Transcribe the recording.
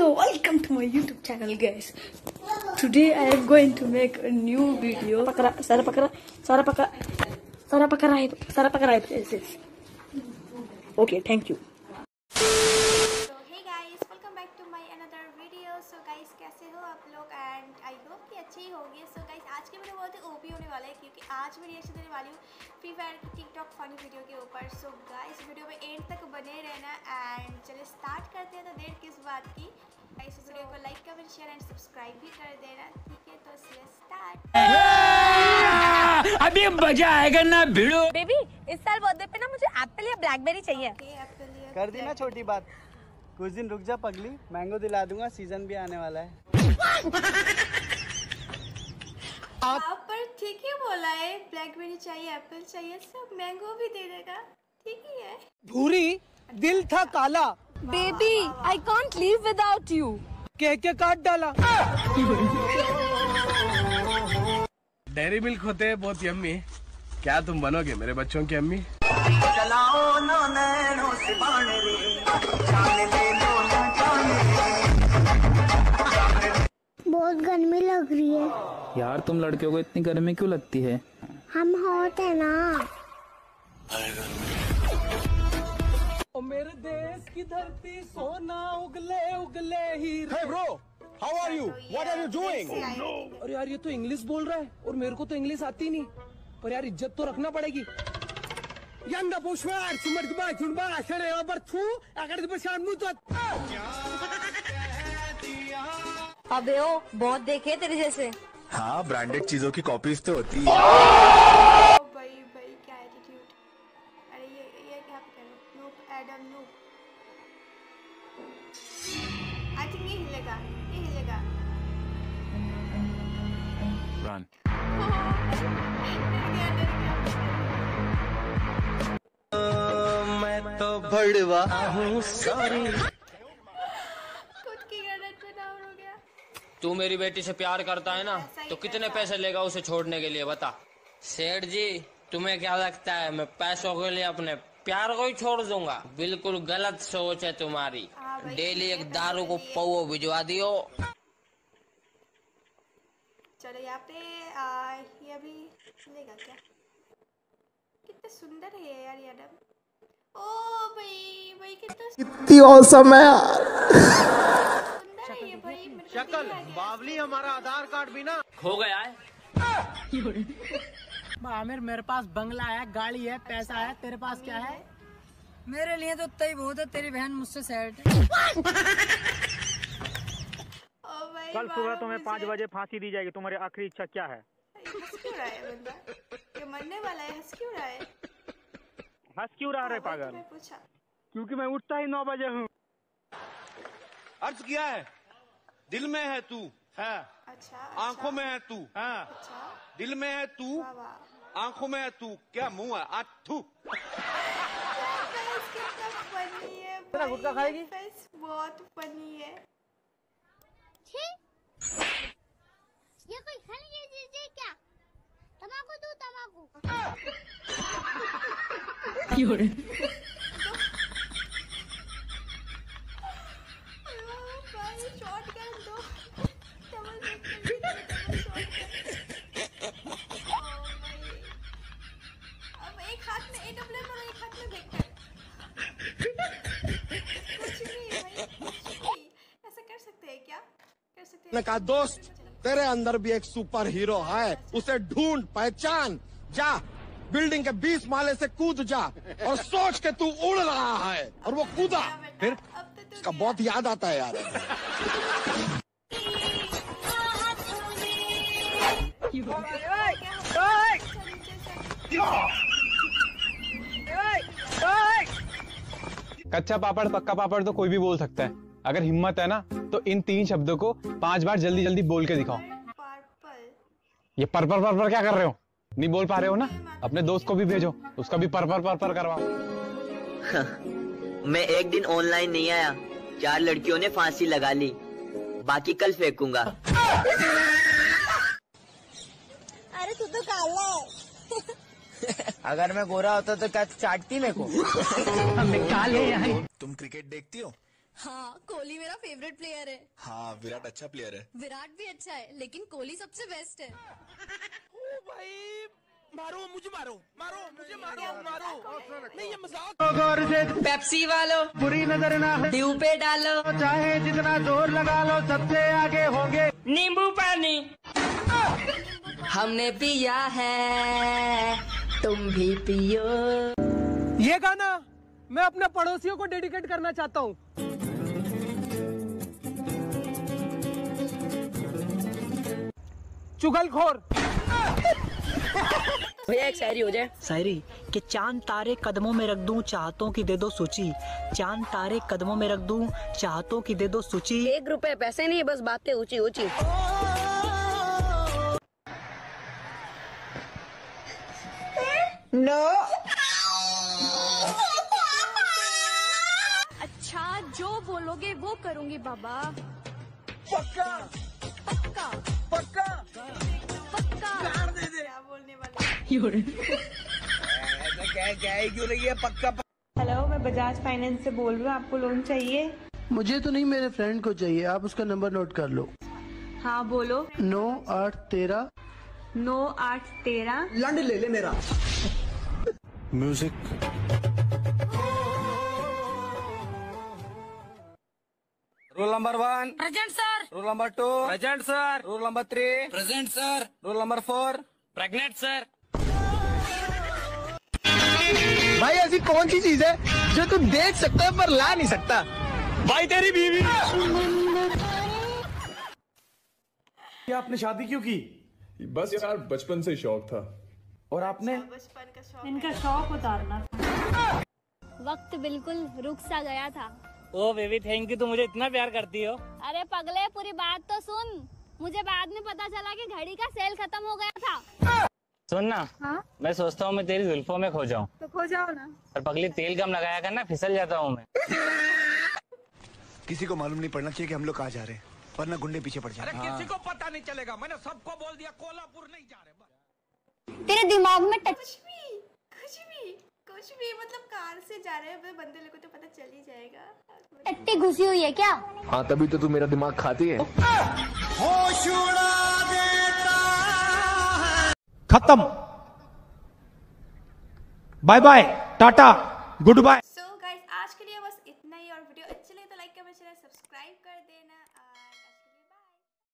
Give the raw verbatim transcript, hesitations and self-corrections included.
Hello, welcome to my YouTube channel, guys. Today I am going to make a new video. Pakra, Sara pakra, Sara pakra, Sara pakra, Sara pakra. Yes, yes. Okay, thank you. So hey guys, welcome back to my another video. So guys, कैसे हो आप लोग? And I hope कि अच्छे ही होंगे. So guys, आज के video बहुत ही ओपी होने वाला है क्योंकि आज मैं रिएक्शन देने वाली हूँ फ्री फायर की टिकटॉक फनी वीडियो के ऊपर. So guys, वीडियो में एंड तक बने रहना. एंड चलिए स्टार्ट करते हैं. तो देर किस बात की गाइस, इस वीडियो को like comment share and subscribe भी कर देना. ठीक है, तो चलिए स्टार्ट. अभी मजा आएगा ना भिड़ो. बेबी, इस साल बर्थडे पे ना मुझे एप्पल या ब्लैकबेरी चाहिए. कर दी ना छोटी बात. कुछ दिन रुक जा पगली, मैंगो दिला दूंगा. सीजन भी आने वाला है. आप पर ठीक ही बोला है. ब्लैकबेरी चाहिए, एप्पल चाहिए, सब मैंगो भी दे देगा. ठीक ही है. भूरी दिल था काला. Baby, I can't live without you. कह के काट डाला. डेयरी मिल्क होते हैं बहुत यम्मी. क्या तुम बनोगे मेरे बच्चों की अम्मी? बहुत गर्मी लग रही है यार. तुम लड़कियों को इतनी गर्मी क्यों लगती है? हम हॉट है ना. ओ मेरे देश की धरती सोना उगले उगले हीरे. Hey bro, how are you? What are you doing? अरे यार, ये तो इंग्लिश बोल रहा है और मेरे को तो इंग्लिश आती नहीं. पर यार इज्जत तो रखना पड़ेगी. यंदा पुष्पार सुमर के बाद सुन बा शरे ओवर थू अगर पे शाम तो. अबे ओ, बहुत देखे तेरे जैसे. हाँ, ब्रांडेड चीजों की कॉपीज तो होती है. भाई भाई क्या एटीट्यूड. अरे ये ये क्या करो. नूप एडम नूप. आई थिंक ये हिलेगा, ये हिलेगा. Run. मैं तो भड़वा हूँ सॉरी. खुद की गर्दन पे डाउन हो गया. तू मेरी बेटी से प्यार करता है ना, तो कितने पैसे लेगा उसे छोड़ने के लिए बता. सेठ जी, तुम्हें क्या लगता है मैं पैसों के लिए अपने प्यार को ही छोड़ दूंगा? बिल्कुल गलत सोच है तुम्हारी. डेली एक दारू को पौओ भिजवा दियो. चलो यहाँ पे आ, ये अभी चलेगा क्या? कितने सुंदर है यार ये एडम. ओ भाई भाई कितना कितनी औसम है यार. सुंदर है ये भाई. शक्ल बावली. हमारा आधार कार्ड भी ना खो गया है. आमिर, मेरे पास बंगला है, गाड़ी है, पैसा है. तेरे पास क्या है? मेरे लिए तो तय बहुत है. तेरी बहन मुझसे सेट है. कल सुबह तुम्हें पाँच बजे फांसी दी जाएगी. तुम्हारी आखिरी इच्छा क्या है? हंस क्यों रहा है बंदा? ये मरने वाला है. हंस क्यों रहा है? हंस क्यों रहा है पागल? मैं पूछा क्योंकि मैं उठता ही नौ बजे हूँ. अर्ज किया है. दिल में है तू है. अच्छा, आंखों में है तू है. अच्छा, दिल में है तू, वाह वाह. आंखों में है तू. क्या मुंह है आठू. फेस कितना फनी है भाई. गुटखा खाएगी? फेस बहुत फनी है. ये कोई खाने की चीज है क्या? तम्बाकू दो तम्बाकू. भाई शॉट कर दो. Double double shot. अब एक हाथ में ए डबल और एक हाथ में वेक्टर. कुछ नहीं भाई, कुछ नहीं. ऐसा कर सकते हैं क्या? कर सकते हैं. कहा दोस्त, तेरे अंदर भी एक सुपर हीरो है. उसे ढूंढ पहचान. जा बिल्डिंग के बीस माले से कूद जा और सोच के तू उड़ रहा है. और वो कूदा. फिर उसका बहुत याद आता है यार. कच्चा पापड़ पक्का पापड़ तो कोई भी बोल सकता है. अगर हिम्मत है ना तो इन तीन शब्दों को पांच बार जल्दी जल्दी बोल के दिखाओ. ये पर पर पर पर क्या कर रहे हो? नहीं बोल पा रहे हो ना? अपने दोस्त को भी भेजो, उसका भी पर पर पर पर करवाओ. मैं एक दिन ऑनलाइन नहीं आया, चार लड़कियों ने फांसी लगा ली. बाकी कल फेंकूंगा. अरे तू तो काला है. अगर मैं गोरा होता तो क्या चाटती मेरे को? तुम क्रिकेट देखती हो? हाँ, कोहली मेरा फेवरेट प्लेयर है। हाँ, विराट अच्छा प्लेयर है। विराट भी अच्छा है, लेकिन कोहली सबसे बेस्ट है। ओ भाई, मारो मुझे, मारो मारो मुझे, मारो मारो नहीं, ये मजाक। पेप्सी वालो बुरी नजर ना ड्यू पे डालो, चाहे जितना जोर लगा लो सबसे आगे होंगे नींबू पानी। हमने पिया है, तुम भी पियो। ये गाना मैं अपने पड़ोसियों को डेडिकेट करना चाहता हूँ। चुगलखोर। भैया एक शायरी हो जाए। शायरी कि चांद तारे कदमों में रख दूं, चाहतों की दे दो सूची। चांद तारे कदमों में रख दूं, चाहतों की दे दो सूची। एक रुपए पैसे नहीं, बस बातें ऊंची ऊंची। नो अच्छा, जो बोलोगे वो करूँगी बाबा। पक्का पक्का पक्का पक्का। दे दे। क्या बोलने वाला क्या क्या है, क्यों रही है पक्का। हेलो, मैं बजाज फाइनेंस से बोल रही हूँ, आपको लोन चाहिए? मुझे तो नहीं, मेरे फ्रेंड को चाहिए, आप उसका नंबर नोट कर लो। हाँ बोलो। नौ आठ तेरह नौ आठ तेरह लंड ले ले मेरा। Music. Roll number one present sir. Roll number two present sir. Roll number three present sir. Roll number four pregnant sir. भाई ऐसी कौन सी चीज है जो तू देख सकता है पर ला नहीं सकता? भाई तेरी बीवी। क्या आपने शादी क्यों की? बस यार बचपन से शौक था। और आपने? बचपन का शौक। इनका शौक उतारना था। वक्त बिल्कुल रुक सा गया था। ओ बेबी थैंक यू, तुम मुझे इतना प्यार करती हो। अरे पगले, पूरी बात तो सुन। मुझे बाद में पता चला कि घड़ी का सेल खत्म हो गया था। सुन ना। हाँ? मैं सोचता हूँ मैं तेरी जुल्फों में खो जाऊँ। तो खो जाओ ना। और पगली तेल कम लगाया करना, फिसल जाता हूँ मैं। किसी को मालूम नहीं पड़ना चाहिए कि हम लोग कहाँ जा रहे हैं, वरना गुंडे पीछे पड़ जाते हैं। किसी को पता नहीं चलेगा, मैंने सबको बोल दिया कोल्हापुर नहीं जा रहे। तेरे दिमाग में टच कुछ भी कुछ भी कुछ भी मतलब कार से जा रहे हैं, बंदे लोगों को तो पता चल ही जाएगा। टट्टी घुसी हुई है क्या? हाँ, तभी तो तू मेरा दिमाग खाती है। होश उड़ा देता है। खत्म। बाय बाय, टाटा, गुड बाय।